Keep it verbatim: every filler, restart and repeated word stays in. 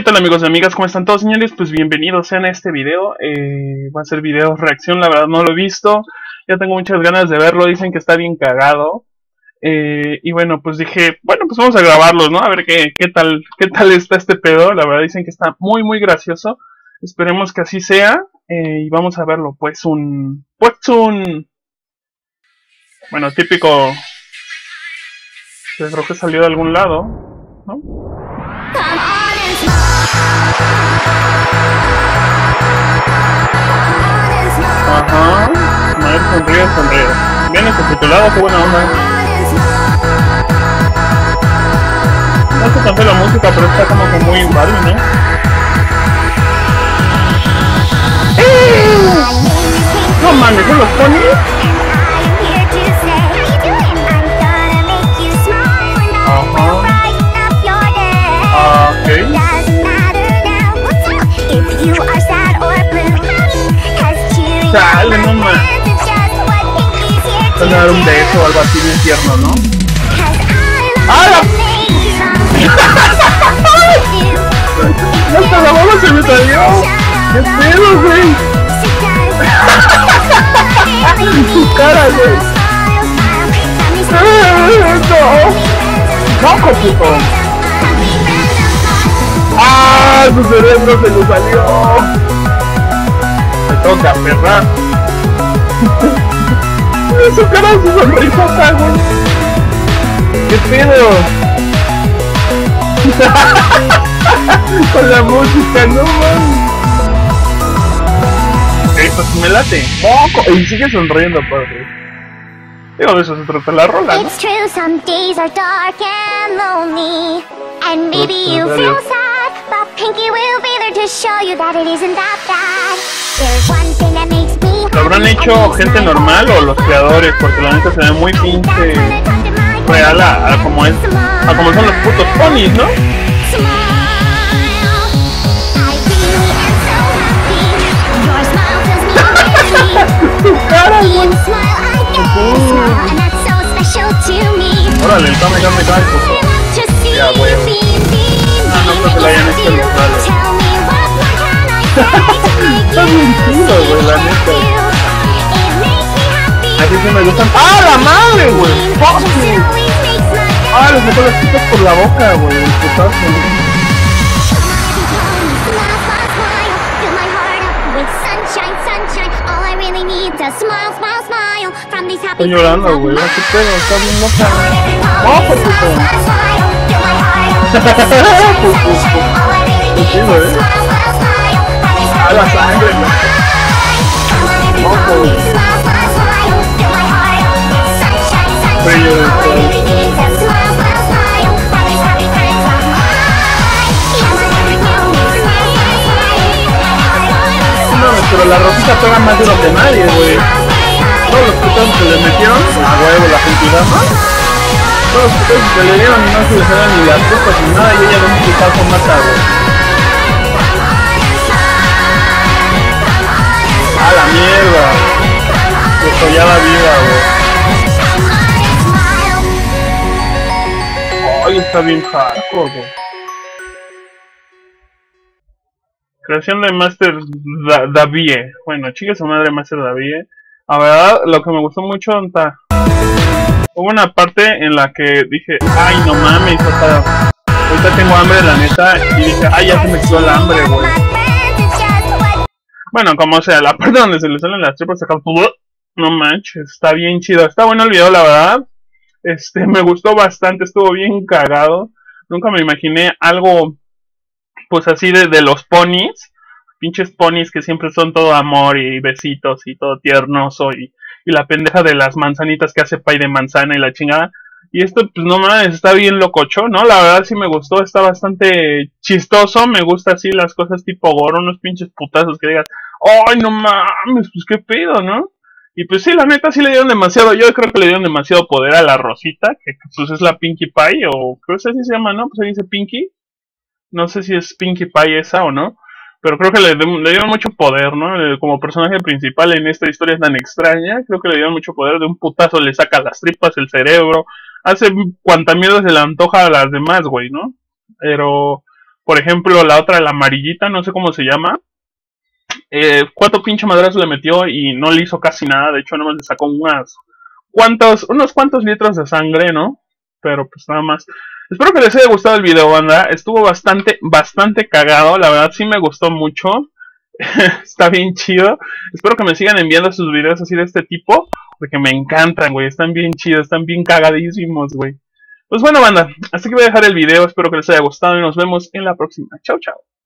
tal amigos y amigas? ¿Cómo están todos, señores? Pues bienvenidos sean a este video. eh, Va a ser video reacción, la verdad no lo he visto. Ya tengo muchas ganas de verlo, dicen que está bien cagado. eh, Y bueno, pues dije, bueno, pues vamos a grabarlo, ¿no? A ver qué, qué tal qué tal está este pedo. La verdad dicen que está muy muy gracioso. Esperemos que así sea. eh, Y vamos a verlo, pues un... Pues un... Bueno, típico... Creo que salió de algún lado, ¿no? Ajá, Mael sonríe, sonríe. Viene subtitulado, qué buena onda. No sé tanto la música, pero está como que muy Barbie, ¿no? ¡Eh! No mames, ¿son los ponis? Ajá. Ah, ok. Chale, no mames. Van a dar un beso o algo así bien tierno, ¿no? ¡Ah, la... ¡Hasta la bola se me salió! ¡Qué pedo, güey! ¡Su cara, güey! ¡No! ¡No, copito! ¡Ah! ¡Su cerebro se le salió! Me toca, perra. Su cara, su sonrisota, güey. ¿Qué pedo? Con la música, no mames. Ok, pues me late. Oh, y sigue sonriendo, padre. Digo, de eso se trata la rola, ¿no? It's true, some days are dark and lonely, and maybe you feel sad, but Pinky will be there to show you that it isn't that bad. There's one thing that makes me ¿Lo habrán hecho gente normal o los creadores? Porque la neta se ve muy pinche real a, a como es, a como son los putos ponis, ¿no? Su cara, güey. Órale, dame, dame, dame, pues. Ya, güey. Ah, no creo que la hayan hecho los malos. Está bien chido, güey, la neta. Así que me gustan. ¡Ah, la madre, güey! ¡Ah, les meto las pitas por la boca, güey! El putazo. Estoy llorando, güey, ¿qué pedo? Está bien loca. ¡Oh, por puto! Qué chido, ¿eh? ¡Ah, la sangre! ¡Ojo! Brillo del sol. No, pero la rosita pega más duro que nadie, güey. Todos los putazos que le metieron, a huevo, la Genkidama. Todos los putazos que le dieron y no se les dan ni las tropas ni nada, y ella de un putazo mata, güey. ¡A la mierda! Desollada viva, güey. Ay, está bien hardcore, güey. Creación de Master da Davie. Bueno, chica su madre Master Davie. La verdad, lo que me gustó mucho, ta, hubo una parte en la que dije, ay, no mames, hasta ahorita tengo hambre, la neta, y dije, ay, ya se me quitó el hambre, güey. Bueno, como sea, la parte donde se le salen las tripas acá, no manches, está bien chido, está bueno el video, la verdad. Este, me gustó bastante, estuvo bien cagado. Nunca me imaginé algo, pues así de, de los ponis. Pinches ponis que siempre son todo amor y besitos y todo tiernoso y, y la pendeja de las manzanitas que hace pay de manzana y la chingada. Y esto, pues no mames, está bien lococho, ¿no? La verdad sí me gustó, está bastante chistoso, me gusta así las cosas tipo gore, unos pinches putazos que digas, ¡ay, no mames! Pues qué pedo, ¿no? Y pues sí, la neta sí le dieron demasiado, yo creo que le dieron demasiado poder a la Rosita, que pues es la Pinkie Pie, o creo que así se llama, ¿no? Pues ahí dice Pinkie. No sé si es Pinkie Pie esa o no. Pero creo que le, le dieron mucho poder, ¿no? Como personaje principal en esta historia tan extraña, creo que le dieron mucho poder. De un putazo le saca las tripas, el cerebro, hace cuanta mierda se le antoja a las demás, güey, ¿no? Pero Por ejemplo, la otra, la amarillita, no sé cómo se llama. Eh, cuatro pinche madrazos le metió y no le hizo casi nada. De hecho, nomás le sacó unas cuantos, unos cuantos litros de sangre, ¿no? Pero pues nada más. Espero que les haya gustado el video, banda. Estuvo bastante, bastante cagado. La verdad sí me gustó mucho. Está bien chido. Espero que me sigan enviando sus videos así de este tipo, porque me encantan, güey. Están bien chidos, están bien cagadísimos, güey. Pues bueno, banda, así que voy a dejar el video. Espero que les haya gustado y nos vemos en la próxima. Chao, chao.